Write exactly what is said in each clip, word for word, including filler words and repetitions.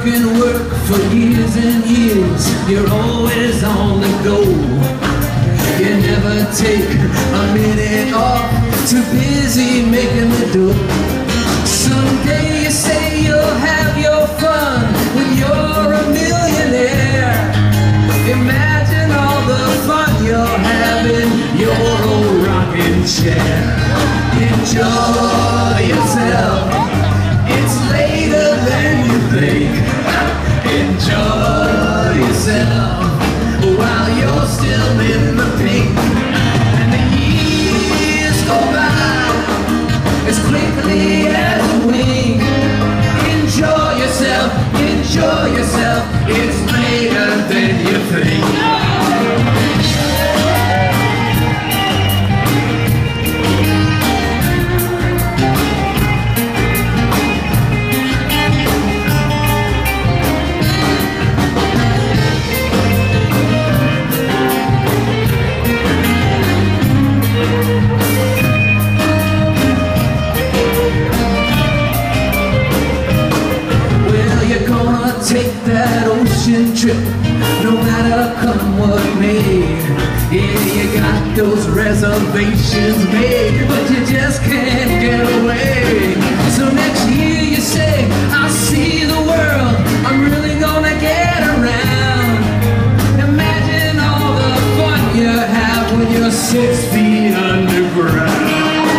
work and work for years and years. You're always on the go. You never take a minute off, too busy making the dough. Someday you say you'll have your fun when you're a millionaire. Imagine all the fun you'll have in your old rocking chair. Enjoy yourself, it's later than you think. Enjoy yourself while you're still in the pink. And the years go by as quickly as a wink. Enjoy yourself, enjoy yourself, it's later than you think. Take that ocean trip, no matter come what may. Yeah, you got those reservations made, but you just can't get away. So next year you say, I'll see the world, I'm really gonna get around. Imagine all the fun you have when you're six feet underground.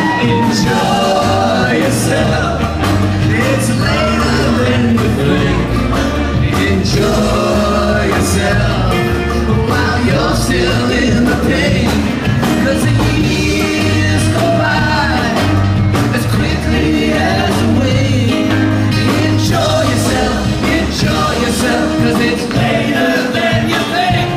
Enjoy yourself, it's later than you think. Enjoy yourself while you're still in the pain. Cause the years go by as quickly as a wink. Enjoy yourself, enjoy yourself, cause it's later than you think.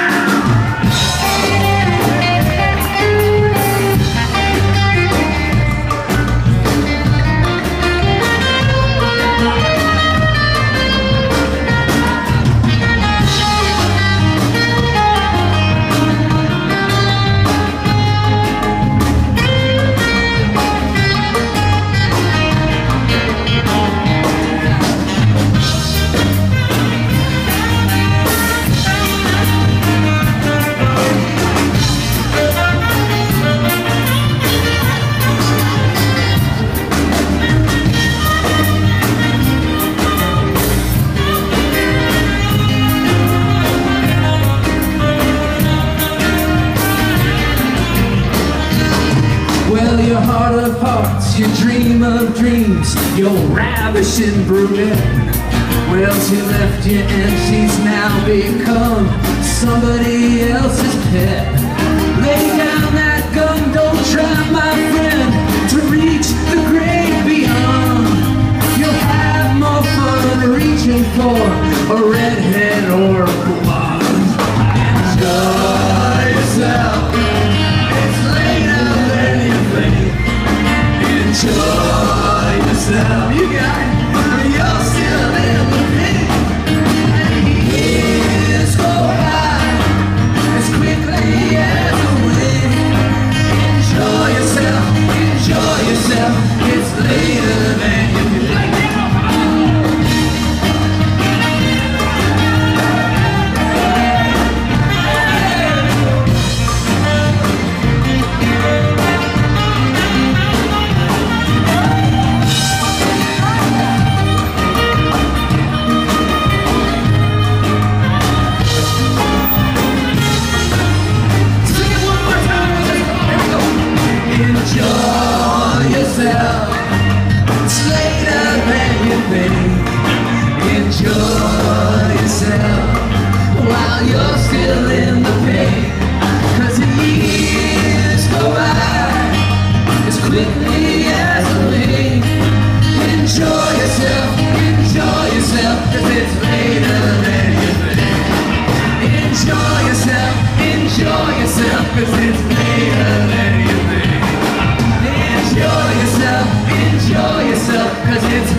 Well, your heart of hearts, you dream of dreams, you're ravishing brunette. Well, she left you and she's now become somebody else's pet. Lay down that gun, don't try, my friend, to reach the great beyond. You'll have more fun reaching for a redhead or a blonde. Enjoy yourself, it's later than you think. Enjoy yourself, you got it, you're still in the pink. And years go by as quickly as a wink. Enjoy yourself, enjoy yourself, it's later than you think. Enjoy yourself, it's later than you think. Enjoy yourself while you're still in the pain. Cause the years go by as quickly as a wink. Enjoy yourself, enjoy yourself, cause it's later than you think. Enjoy yourself, enjoy yourself, cause it's later than you think. Enjoy yourself, enjoy yourself, cause it's